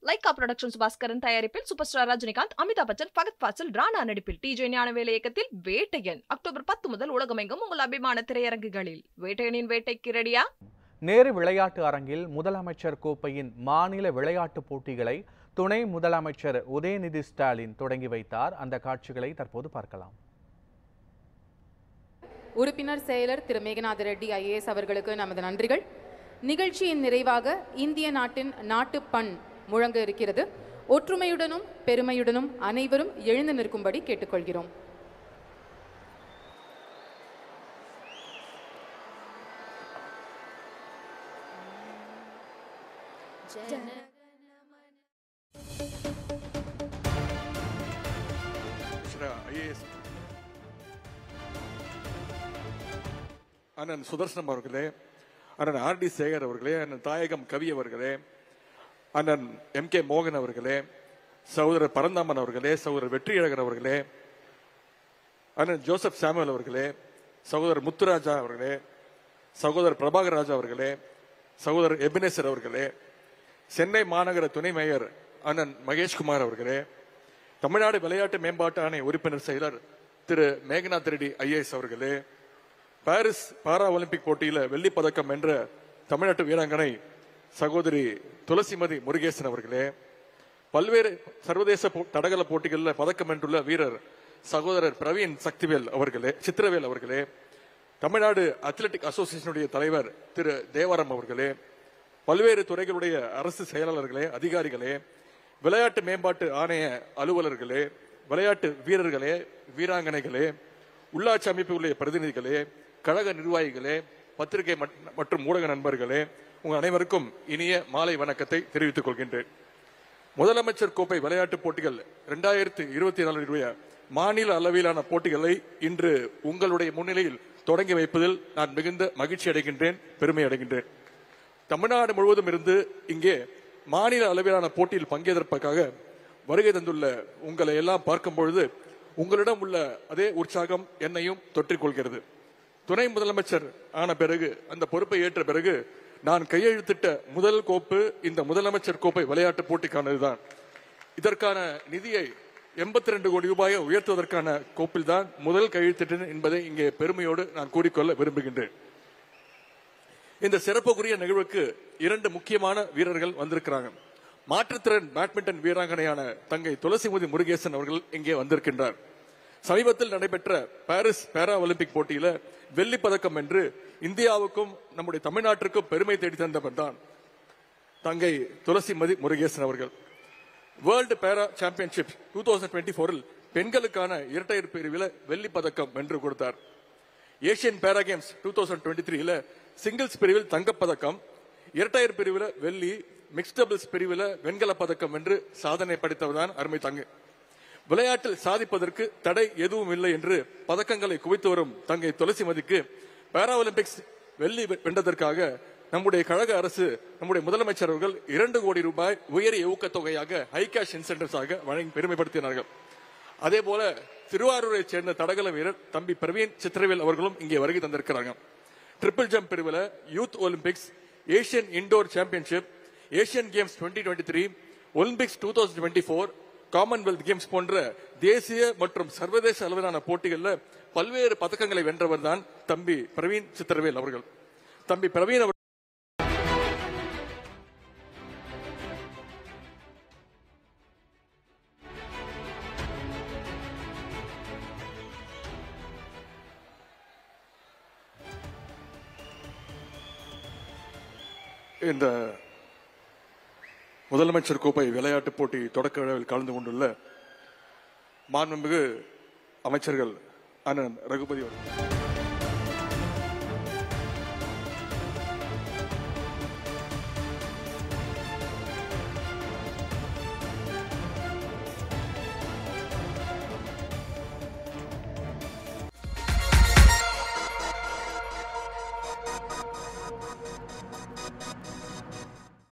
Lyca productions Bhaskaran தயாரிப்பில் super star Rajinikanth, Amitabh Bachchan, Fahadh Faasil, Rana நடிப்பில் TJ Gnanavel இயக்கத்தில் வேட்டையன் அக்டோபர் 10 முதல் உலகமெங்கும் உங்கள் அபிமான திரையரங்குகளில். வேட்டையனின் வேட்டைக்கு ரெடியா? நேரு விளையாட்டு அரங்கில் முதலமைச்சர் கோப்பையின் மாநில விளையாட்டுப் போட்டிகளை துணை முதலமைச்சர் உதயநிதி ஸ்டாலின் தொடங்கி வைத்தார். அந்த காட்சிகளை தற்போது பார்க்கலாம். உறுப்பினர் செயலர் திரு மேகநாத ரெட்டி IAS அவர்களுக்கு நமது நன்றிகள். நிகழ்ச்சியின் நிறைவாக இந்திய நாட்டின் நாட்டுப்பண் முழங்க இருக்கிறது. ஒற்றுமையுடனும் பெருமையுடனும் அனைவரும் எழுந்து நிற்கும்படி கேட்டுக்கொள்கிறோம். அண்ணன் சுதர்சனம் அவர்களே, அண்ணன் RD சேகர் அவர்களே, அண்ணன் தாயகம் கவி அவர்களே, அண்ணன் MK மோகன் அவர்களே, சகோதரர் பரந்தாமன் அவர்களே, சகோதரர் வெற்றியழகர் அவர்களே, அண்ணன் ஜோசப் சாமுவேல் அவர்களே, சகோதரர் முத்துராஜா அவர்களே, சகோதரர் பிரபாகர் ராஜா அவர்களே, சகோதரர் எபினேசர் அவர்களே, சென்னை மாநகர துணை மேயர் அண்ணன் மகேஷ்குமார் அவர்களே, தமிழ்நாடு விளையாட்டு மேம்பாட்டு ஆணைய உறுப்பினர் செயலர் திரு மேகநாத் ரெட்டி IAS அவர்களே, பாரிஸ் பாரா ஒலிம்பிக் போட்டியில வெள்ளிப் பதக்கம் வென்ற தமிழ்நாட்டு வீராங்கனை சகோதரி துளசிமதி முருகேசன் அவர்களே, பல்வேறு சர்வதேச தடகள போட்டிகளில் பதக்கம் வென்றுள்ள வீரர் சகோதரர் பிரவீன் சித்திரவேல் அவர்களே, தமிழ்நாடு அத்லெட்டிக் அசோசியேஷனுடைய தலைவர் திரு தேவாரம் அவர்களே, பல்வேறு துறைகளுடைய அரசு செயலாளர்களே, அதிகாரிகளே, விளையாட்டு மேம்பாட்டு ஆணைய அலுவலர்களே, விளையாட்டு வீரர்களே, வீராங்கனைகளே, உள்ளாட்சி அமைப்புகளுடைய பிரதிநிதிகளே, கழக நிர்வாகிகளே, பத்திரிகை மற்றும் ஊடக நண்பர்களே, உங்கள் அனைவருக்கும் இனிய மாலை வணக்கத்தை தெரிவித்துக் கொள்கின்றேன். முதலமைச்சர் கோப்பை விளையாட்டுப் போட்டிகள் 2024 மாநில அளவிலான போட்டிகளை இன்று உங்களுடைய முன்னிலையில் தொடங்கி வைப்பதில் நான் மிகுந்த மகிழ்ச்சி அடைகின்றேன், பெருமை அடைகின்றேன். தமிழ்நாடு முழுவதும் இருந்து இங்கே மாநில அளவிலான போட்டியில் பங்கேற்பதற்காக வருகை தந்துள்ள உங்களை எல்லாம் பார்க்கும் பொழுது உங்களிடம் உள்ள அதே உற்சாகம் என்னையும் தொற்றிக்கொள்கிறது. துணை முதலமைச்சர் ஆன பிறகு, அந்த பொறுப்பை ஏற்ற பிறகு நான் கையெழுத்திட்ட முதல் கோப்பு இந்த முதலமைச்சர் கோப்பை விளையாட்டு போட்டிக்கானதுதான். இதற்கான நிதியை 82 கோடி ரூபாயை உயர்த்துவதற்கான கோப்பில் தான் முதல் கையெழுத்திட்டேன் என்பதை இங்கே பெருமையோடு நான் கூறிக்கொள்ள விரும்புகின்றேன். இந்த சிறப்புக்குரிய நிகழ்வுக்கு 2 முக்கியமான வீரர்கள் வந்திருக்கிறாங்க. மாற்றுத்திறன் பேட்மிண்டன் வீராங்கனையான தங்கை துளசிமதி முருகேசன் அவர்கள் இங்கே வந்திருக்கின்றார். சமீபத்தில் நடைபெற்ற பாரிஸ் பாரா ஒலிம்பிக் போட்டியில வெள்ளிப் பதக்கம் வென்று இந்தியாவுக்கும் நம்முடைய தமிழ்நாட்டிற்கும் பெருமை தேடி தந்தவர் தான் தங்கை துளசிமதி முருகேசன் அவர்கள். வேர்ல்டு பாரா சாம்பியன்ஷிப் 2024 பெண்களுக்கான இரட்டையர் பிரிவில் வெள்ளிப் பதக்கம் வென்று கொடுத்தார். ஏசியன் பாரா கேம்ஸ் 2023 சிங்கிள்ஸ் பிரிவில் தங்கப்பதக்கம், இரட்டையர் பிரிவில் வெள்ளி, மிக்ஸ்ட் டபிள்ஸ் பிரிவில் வெண்கல பதக்கம் வென்று சாதனை படைத்தவர்தான் அருமை தங்கை. விளையாட்டில் சாதிப்பதற்கு தடை எதுவும் இல்லை என்று பதக்கங்களை குவித்து வரும் தங்கை துளசிமதிக்கு பாரா ஒலிம்பிக்ஸ் வெள்ளி வென்றதற்காக நம்முடைய கழக அரசு, நம்முடைய முதலமைச்சர் அவர்கள் 2 கோடி ரூபாய் உயரிய ஊக்கத்தொகையாக ஹை கேஷ் இன்சென்டிவ்ஸாக வழங்கி பெருமைப்படுத்தினார்கள். அதே போல திருவாரூரை சேர்ந்த தடகள வீரர் தம்பி பிரவீன் சித்திரவேல் அவர்களும் இங்கே வருகை தந்திருக்கிறாங்க. ட்ரிபிள் ஜம்ப் பிரிவில் youth Olympics, Asian indoor championship, Asian games 2023, Olympics 2024, commonwealth games போன்ற தேசிய மற்றும் சர்வதேச அளவிலான போட்டிகளில் பல்வேறு பதக்கங்களை வென்றவர் தான் தம்பி பிரவீன் சித்திரவேல் அவர்கள். தம்பி பிரவீன் அவர்கள் இந்த முதலமைச்சர் கோப்பை விளையாட்டுப் போட்டி தொடக்க விழாவில் கலந்து கொண்டுள்ள மாண்புமிகு அமைச்சர்கள் அண்ணன் ரகுபதி அவர்கள்,